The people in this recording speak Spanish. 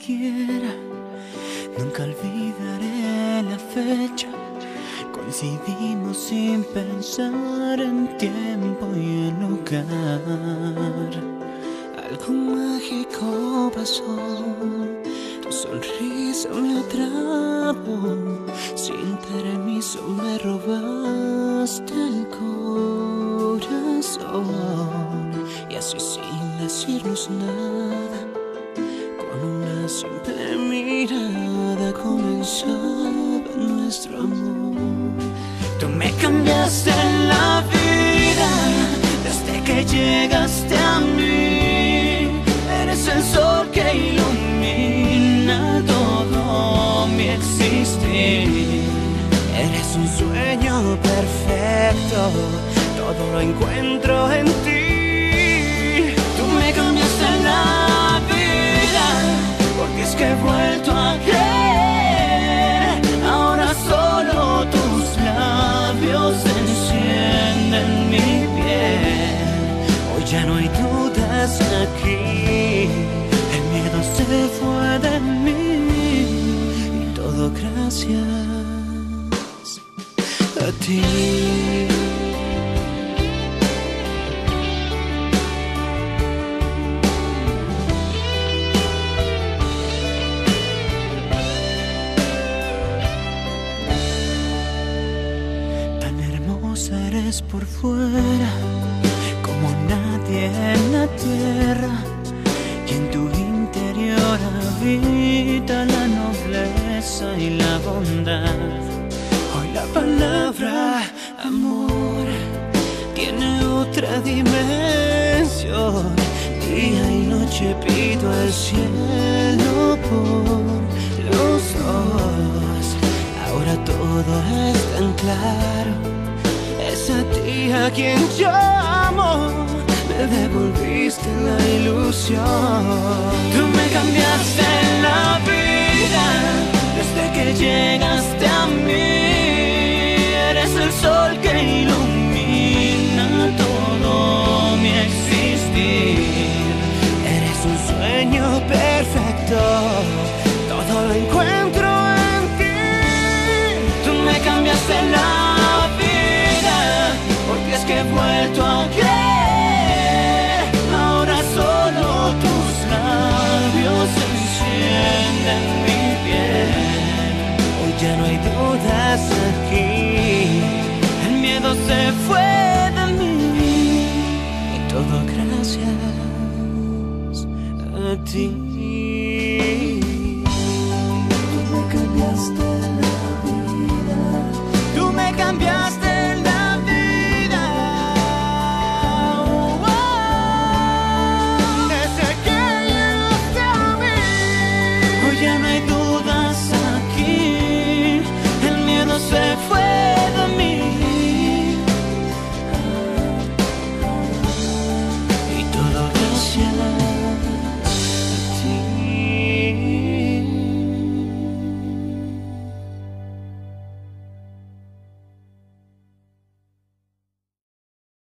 quiera. Nunca olvidaré la fecha. Coincidimos sin pensar en tiempo y en lugar. Algo mágico pasó. Tu sonrisa me atrapó. Sin permiso me robaste el corazón. Y así sin decirnos nada, con una simple mirada comenzaba nuestro amor. Tú me cambiaste la vida desde que llegaste a mí. Eres el sol que ilumina todo mi existir. Eres un sueño perfecto, todo lo encuentro en ti. Tú me cambiaste la vida, porque es que he vuelto a creer. Ahora solo tus labios encienden mi piel. Hoy ya no hay dudas aquí, el miedo se fue de mí. Y todo gracias a ti. Eres por fuera como nadie en la tierra, y en tu interior habita la nobleza y la bondad. Hoy la palabra amor tiene otra dimensión. Día y noche pido al cielo por los dos. Ahora todo es tan claro. Es a ti a quien llamo, me devolviste la ilusión. Tú me cambiaste la vida desde que llegaste a mí. Eres el sol que ilumina todo mi existir. Eres un sueño perfecto, todo lo encuentro en ti. Tú me cambiaste la porque es que he vuelto a creer. Ahora solo tus labios encienden mi piel. Hoy ya no hay dudas aquí, el miedo se fue de mí. Y todo gracias a ti.